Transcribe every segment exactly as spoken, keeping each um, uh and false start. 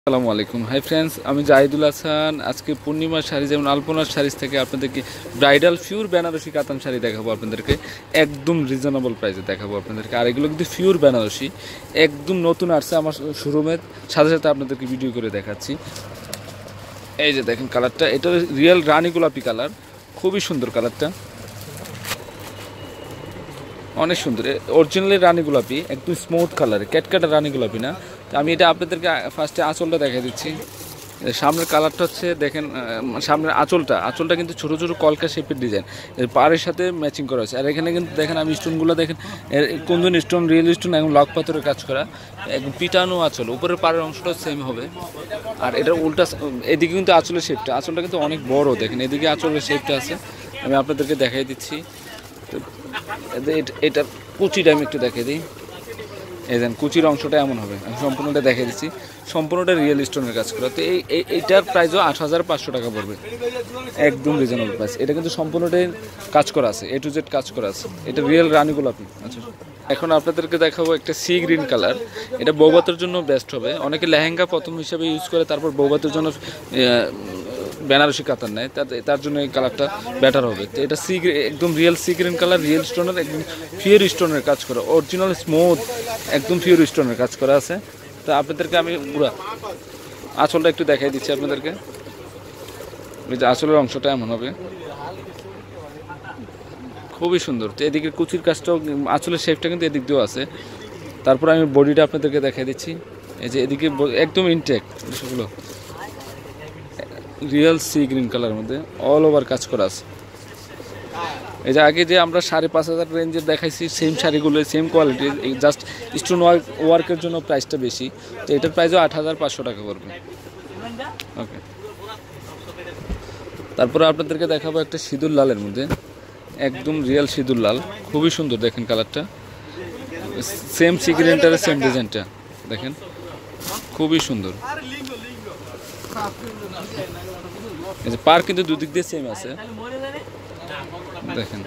আসসালামু আলাইকুম। Hi friends, আমি জাহিদুল হাসান। আজকে পূর্ণিমা শাড়ি যেমন আলপনার শাড়িজ থেকে আপনাদেরকে ব্রাইডাল পিওর বেনারসি কাতান শাড়ি দেখাবো আপনাদেরকে একদম রিজনেবল প্রাইসে দেখাবো আপনাদেরকে। আর এগুলো কিন্তু পিওর বেনারসি একদম নতুন আসছে আমার শোরুমের, সাথে সাথে আপনাদেরকে ভিডিও করে দেখাচ্ছি। এই যে দেখেন কালারটা, এটা রিয়েল রানী গোলাপি কালার, খুবই সুন্দর কালারটা, অনেক সুন্দর। অরিজিনালি রানী গোলাপি, একদম স্মুথ কালার, ক্যাটকাটা রানী গোলাপি না। তো আমি এটা আপনাদেরকে ফার্স্টে আঁচলটা দেখা দিচ্ছি। সামনের কালারটা হচ্ছে দেখেন, সামনের আঁচলটা আঁচলটা কিন্তু ছোটো ছোটো কলকা শেপের ডিজাইন, এর পাড়ের সাথে ম্যাচিং করা হয়েছে। আর এখানে কিন্তু দেখেন আমি স্টোনগুলো দেখেন, কুন্দন স্টোন, রিয়েল স্টোন এবং লক পাথরের কাজ করা, একদম পিটানো আঁচল, উপরের পাড়ের অংশটা সেম হবে। আর এটার উল্টা এদিকে কিন্তু আঁচলের শেপটা, আঁচলটা কিন্তু অনেক বড়, দেখেন এদিকে আঁচলের শেপটা আছে, আমি আপনাদেরকে দেখাই দিচ্ছি। তো এটার কুচিটা আমি একটু দেখে দিই। এই দেন কুচির অংশটা এমন হবে, আমি সম্পূর্ণটা দেখে দিচ্ছি। সম্পূর্ণটা রিয়েল স্টোনের কাজ করা। তো এই এইটার প্রাইসও আট হাজার পাঁচশো টাকা পড়বে, একদম রিজনেবল প্রাইস। এটা কিন্তু সম্পূর্ণটাই কাজ করা আছে, এ টু জেড কাজ করা আছে। এটা রিয়েল রানী গোলাপি। আচ্ছা, এখন আপনাদেরকে দেখাবো একটা সি গ্রিন কালার। এটা বৌভাতের জন্য বেস্ট হবে। অনেকে লেহেঙ্গা প্রথম হিসেবে ইউজ করে, তারপর বৌভাতের জন্য বেনারসি কাতান নেয়, তার জন্য এই কালারটা বেটার হবে। তো এটা সি একদম real sea green colour, real স্টোনের, একদম পিওর স্টোনের কাজ করা, অরিজিনাল স্মুথ একদম পিওর স্টোনের কাজ করা আছে। তো আপনাদেরকে আমি পুরো আঁচলটা একটু দেখাই দিচ্ছি আপনাদেরকে। এই যে আঁচলের অংশটা এমন হবে, খুবই সুন্দর। তো এদিকে কুচির কাজটাও, আঁচলের শেপটা কিন্তু এদিক দিয়েও আছে। তারপর আমি বডিটা আপনাদেরকে দেখাই দিচ্ছি। এই যে এদিকে একদম ইনটেক, সেগুলো রিয়েল সি গ্রিন কালারের মধ্যে অল ওভার কাজ করা আছে। এই যে আগে যে আমরা সাড়ে পাঁচ হাজার রেঞ্জের দেখাইছি, সেম শাড়িগুলো সেম কোয়ালিটির, জাস্ট স্টোন ওয়ার্ক ওয়ার্কের জন্য প্রাইসটা বেশি। তো এটার প্রাইসও আট হাজার পাঁচশো টাকা পড়বে। ওকে, তারপরে আপনাদেরকে দেখাবো একটা সিঁদুর লালের মধ্যে, একদম রিয়েল সিঁদুর লাল, খুবই সুন্দর। দেখেন কালারটা সেম সি গ্রিনটার সেম ডিজাইনটা দেখেন, খুবই সুন্দর। এই যে পার কিন্তু দুদিক দিয়ে সেম আছে, দেখেন।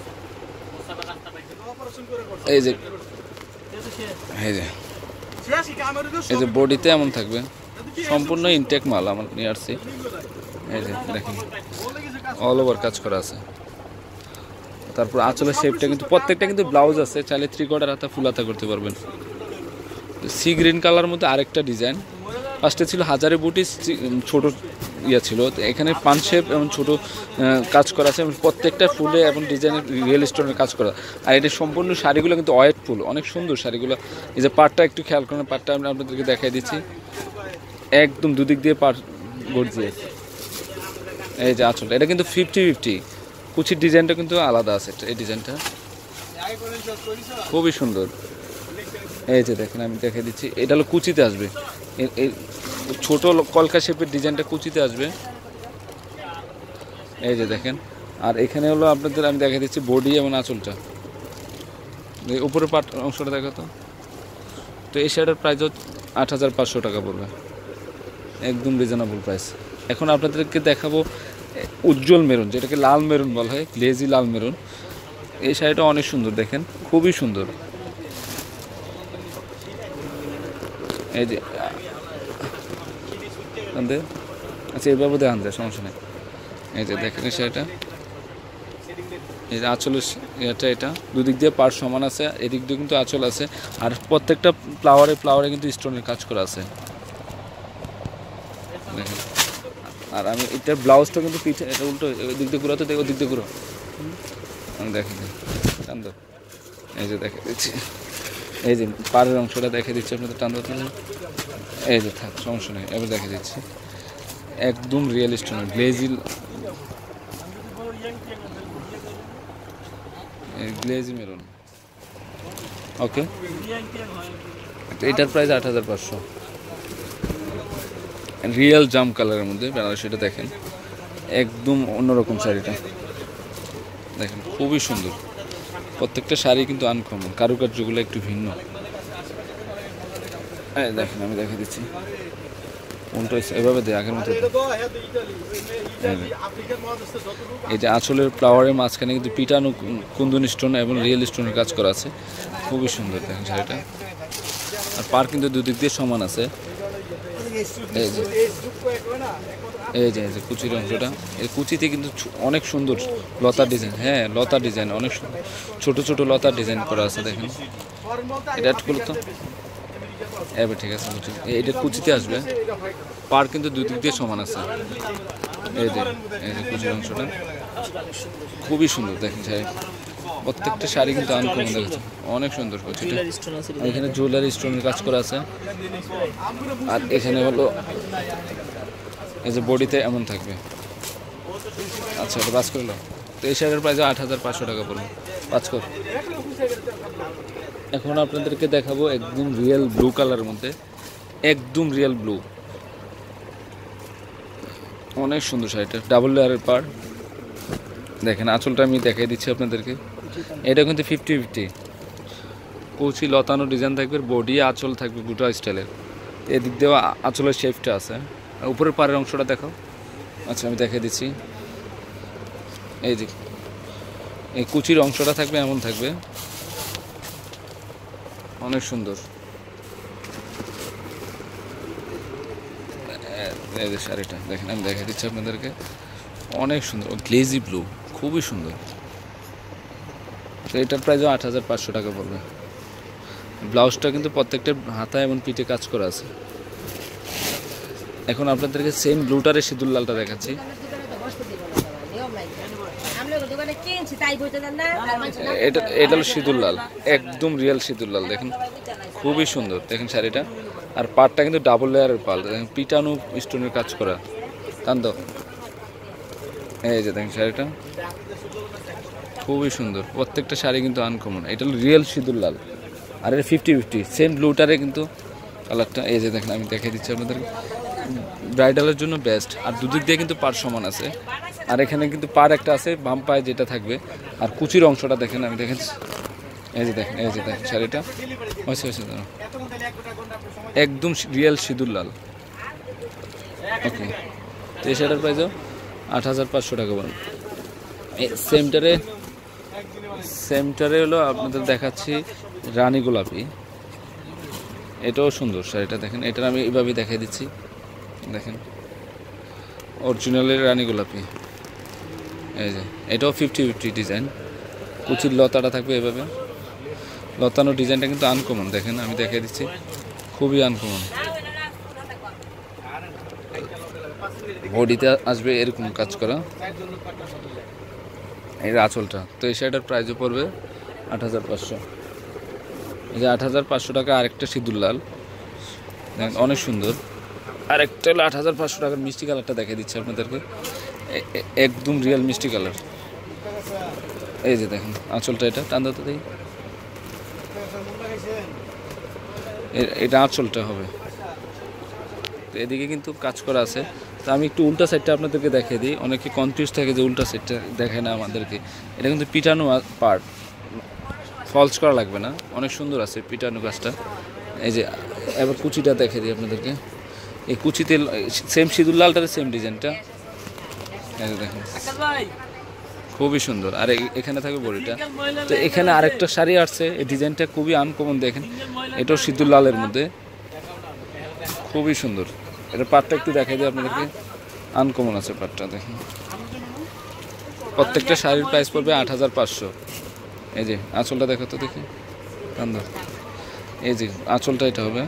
এই যে এই যে এই যে বডিতে এমন থাকবে, সম্পূর্ণ ইনটেক মাল আমার নিয়ে আসছি। এই যে দেখেন অল ওভার কাজ করা আছে। তারপর আঁচলের শেপটা কিন্তু প্রত্যেকটা কিন্তু ব্লাউজ আছে, চাইলে থ্রি কোয়ার্টার হাতা ফুল হাতা করতে পারবেন। সি গ্রিন কালার মধ্যে আরেকটা ডিজাইন, ফার্স্টে ছিল হাজারে বুটি, ছোট ইয়ে ছিল, এখানে পান শেপ এবং ছোটো কাজ করা আছে, প্রত্যেকটা ফুলে এবং ডিজাইনের রিয়েল স্টোনের কাজ করা। আর এটা সম্পূর্ণ শাড়িগুলো কিন্তু ওয়েট ফুল, অনেক সুন্দর শাড়িগুলো। এই যে পাটটা একটু খেয়াল করেন, পাটটা আমি আপনাদেরকে দেখাই দিচ্ছি, একদম দুদিক দিয়ে পাট গর্জিয়ে। এই যে আঁচলটা, এটা কিন্তু ফিফটি ফিফটি, কুচির ডিজাইনটা কিন্তু আলাদা আছে, এই ডিজাইনটা খুবই সুন্দর। এই যে দেখেন আমি দেখে দিচ্ছি, এটা হলো কুচিতে আসবে, এই ছোট কলকা শেপের ডিজাইনটা কুচিতে আসবে। এই যে দেখেন, আর এখানে হলো আপনাদের আমি দেখে দিচ্ছি বডি এবং আঁচলটা, উপরের পাট অংশটা দেখো তো। তো এই শাড়িটার প্রাইস আট হাজার পাঁচশো টাকা পড়বে, একদম রিজনেবল প্রাইস। এখন আপনাদেরকে দেখাবো উজ্জ্বল মেরুন, যেটাকে লাল মেরুন বলা হয়, গ্লেজি লাল মেরুন। এই শাড়িটা অনেক সুন্দর, দেখেন খুবই সুন্দর। এই যে আচ্ছা এইভাবে দেখান যায়, সমস্যা নেই। এই যে দেখেন এই শাড়িটা, এই যে আঁচলের এটা, এটা দুদিক দিয়ে পাড় সমান আছে, এদিক দিয়ে কিন্তু আঁচল আছে, আর প্রত্যেকটা ফ্লাওয়ারে ফ্লাওয়ারে কিন্তু স্টোনের কাজ করা আছে, দেখেন। আর আমি এটার ব্লাউজটা কিন্তু পিঠে উল্টো, ওই দিক দিয়ে ঘুরো তো, ওই দিক দিয়ে ঘুরো, আমি দেখে দিই টান দাও। এই যে দেখে দিচ্ছি, এই যে পাড়ের অংশটা দেখে দিচ্ছি আপনাদের, টান দাও। এই যে থাক, সমস্যা নেই, এবার দেখে দিচ্ছি, একদম রিয়েল স্টোনের গ্লেজি গ্লেজি মেরুন। ওকে, এটার প্রাইস আট হাজার পাঁচশো, রিয়েল জাম কালারের মধ্যে বেনারসিটা দেখেন, একদম অন্যরকম শাড়িটা দেখেন, খুবই সুন্দর। প্রত্যেকটা শাড়ি কিন্তু আনকমন, কারুকার্যগুলো একটু ভিন্ন। এই দেখেন আমি দেখে দিচ্ছি, উল্টো এভাবে দেয় আগের মতো। এই যে আঁচলের ফ্লাওয়ারের মাঝখানে কিন্তু পিটানো কুন্দন স্টোন এবং রিয়েল স্টোনের কাজ করা আছে, খুবই সুন্দর দেখেন শাড়িটা। আর পার কিন্তু দুদিক দিয়ে সমান আছে। এই যে এই যে এই যে কুচির অংশটা, এই কুচিতে কিন্তু অনেক সুন্দর লতার ডিজাইন, হ্যাঁ লতার ডিজাইন অনেক সুন্দর, ছোট ছোট লতার ডিজাইন করা আছে দেখেন। এটা একটু খুলে তো, এবার ঠিক আছে কুচি, এটা কুচিতে আসবে, পার কিন্তু দুই দিক দিয়ে সমান আছে। এই যে এই যে কুচির অংশটা খুবই সুন্দর দেখেন শাড়ি, প্রত্যেকটা শাড়ি কিন্তু আনকমন দেখাচ্ছে, অনেক সুন্দর কুচিটা। এখানে জুয়েলারি স্টোনের কাজ করা আছে, আর এখানে হলো এই যে বডিতে এমন থাকবে। আচ্ছা এটা বাস করলো, তো এই শাড়ির প্রাইস আট হাজার পাঁচশো টাকা পড়বে, পাঁচ কর। এখন আপনাদেরকে দেখাবো একদম রিয়েল ব্লু কালারের মধ্যে, একদম রিয়েল ব্লু, অনেক সুন্দর শাড়িটা, ডাবল লেয়ারের পাড় দেখেন। আঁচলটা আমি দেখাই দিচ্ছি আপনাদেরকে, এটা কিন্তু ফিফটি ফিফটি, কুচি লতানো ডিজাইন থাকবে, বডি আঁচল থাকবে বুটা স্টাইলের, এদিক দিয়েও আঁচলের শেপটা আছে। উপরের পাড়ের অংশটা দেখো, আচ্ছা আমি দেখাই দিচ্ছি। এই যে এই কুচির অংশটা থাকবে এমন থাকবে, অনেক সুন্দর। এই যে শাড়িটা দেখেন, আমি দেখাই দিচ্ছি আপনাদেরকে, অনেক সুন্দর, গ্লেজি ব্লু, খুবই সুন্দর। তো এটার প্রাইসও আট হাজার পাঁচশো টাকা পড়বে। ব্লাউজটা কিন্তু প্রত্যেকটা হাতা এবং পিঠে কাজ করা আছে। এখন আপনাদেরকে সেম ব্লুটারে সিঁদুর লালটা দেখাচ্ছি। এটা এটা হলো সিঁদুর লাল, একদম রিয়েল সিঁদুর লাল দেখেন, খুবই সুন্দর দেখেন শাড়িটা। আর পাড়টা কিন্তু ডাবল লেয়ারের পাল, দেখেন পিটানো স্টোনের কাজ করা, টান দাও। এই যে দেখেন শাড়িটা খুবই সুন্দর, প্রত্যেকটা শাড়ি কিন্তু আনকমন। এটা হলো রিয়েল সিঁদুর লাল, আর এটা ফিফটি ফিফটি সেম ব্লুটারে কিন্তু কালারটা। এই যে দেখেন আমি দেখাই দিচ্ছি আপনাদের, ব্রাইডালের জন্য বেস্ট। আর দুদিক দিয়ে কিন্তু পাড় সমান আছে, আর এখানে কিন্তু পাড় একটা আছে বাম পায়ে যেটা থাকবে। আর কুচির অংশটা দেখেন, আমি দেখেন, এই যে দেখেন, এই যে দেখেন শাড়িটা হয়েছে হয়েছে একদম রিয়েল সিঁদুর লাল। ওকে, তো এই শাড়িটার প্রাইসও আট হাজার পাঁচশো টাকা বলেন। সেমটারে সেমটারে হলো আপনাদের দেখাচ্ছি রানী গোলাপি, এটাও সুন্দর শাড়িটা দেখেন। এটার আমি এইভাবে দেখাই দিচ্ছি দেখেন, অরিজিনালের রানী গোলাপি। এই যে এটাও ফিফটি ফিফটি ডিজাইন, কুচির লতাটা থাকবে এভাবে, লতানো ডিজাইনটা কিন্তু আনকমন দেখেন, আমি দেখাই দিচ্ছি, খুবই আনকমন। বডিতে আসবে এরকম কাজ করা, এই আঁচলটা। তো এই শাড়িটার প্রাইসও পড়বে আট হাজার পাঁচশো। এই যে আট হাজার পাঁচশো টাকা। আরেকটা সিঁদুর লাল দেখেন, অনেক সুন্দর। আরেকটা হলো আট হাজার পাঁচশো টাকার মিষ্টি কালারটা দেখাই দিচ্ছি আপনাদেরকে, একদম রিয়েল মিষ্টি কালার। এই যে দেখেন আঁচলটা, এটা টান দাও তো দেখি, এটা আঁচলটা হবে। তো এদিকে কিন্তু কাজ করা আছে। তো আমি একটু উল্টা সাইডটা আপনাদেরকে দেখিয়ে দিই, অনেকে কনফিউজ থাকে যে উল্টা সাইডটা দেখায় না আমাদেরকে। এটা কিন্তু পিটানো পার্ট, ফলস করা লাগবে না, অনেক সুন্দর আছে পিটানো কাজটা। এই যে এবার কুচিটা দেখিয়ে দিই আপনাদেরকে, এই কুচিতে সেম সিঁদুর লালটার সেম ডিজাইনটা, এই যে দেখেন খুবই সুন্দর। আর এখানে থাকবে বডিটা। তো এখানে আরেকটা শাড়ি আসছে, এই ডিজাইনটা খুবই আনকমন দেখেন, এটাও সিঁদুর লালের মধ্যে, খুবই সুন্দর। এটা পাটটা একটু দেখাই দিই আপনাদেরকে, আনকমন আছে পাটটা দেখেন। প্রত্যেকটা শাড়ির প্রাইস পড়বে আট হাজার পাঁচশো। এই যে আঁচলটা দেখো তো দেখি, সুন্দর। এই যে আঁচলটা এটা হবে,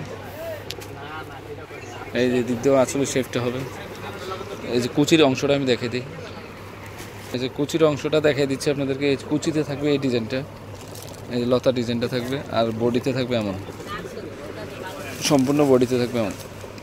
এই যে দিক দিয়েও আঁচলের শেপটা হবে। এই যে কুচির অংশটা আমি দেখাই দিই, এই যে কুচির অংশটা দেখাই দিচ্ছি আপনাদেরকে। এই কুচিতে থাকবে এই ডিজাইনটা, এই যে লতা ডিজাইনটা থাকবে, আর বডিতে থাকবে এমন, সম্পূর্ণ বডিতে থাকবে এমন।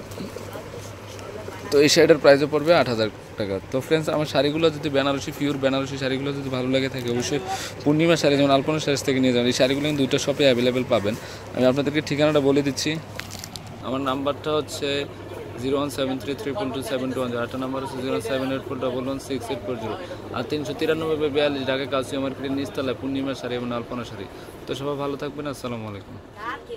তো এই শাড়িটার প্রাইসও পড়বে আট হাজার টাকা। তো ফ্রেন্ডস, আমার শাড়িগুলো যদি বেনারসি পিওর বেনারসি শাড়িগুলো যদি ভালো লাগে থাকে, অবশ্যই পূর্ণিমা শাড়ি যেমন আলপনা শাড়ি থেকে নিয়ে যাবেন। এই শাড়িগুলো কিন্তু দুইটা শপে অ্যাভেলেবেল পাবেন। আমি আপনাদেরকে ঠিকানাটা বলে দিচ্ছি। আমার নাম্বারটা হচ্ছে zero one seven three triple two seven two one zero. আটটা নাম্বার হচ্ছে zero seven eight four double one six eight four zero. আর তিনশো তিরানব্বই বিয়াল্লিশ ঢাকা কাউসিয়া মার্কেটের নিচতলায় পূর্ণিমা শাড়ি এবং আলপনা শাড়ি। তো সবাই ভালো থাকবেন, আসসালামু আলাইকুম।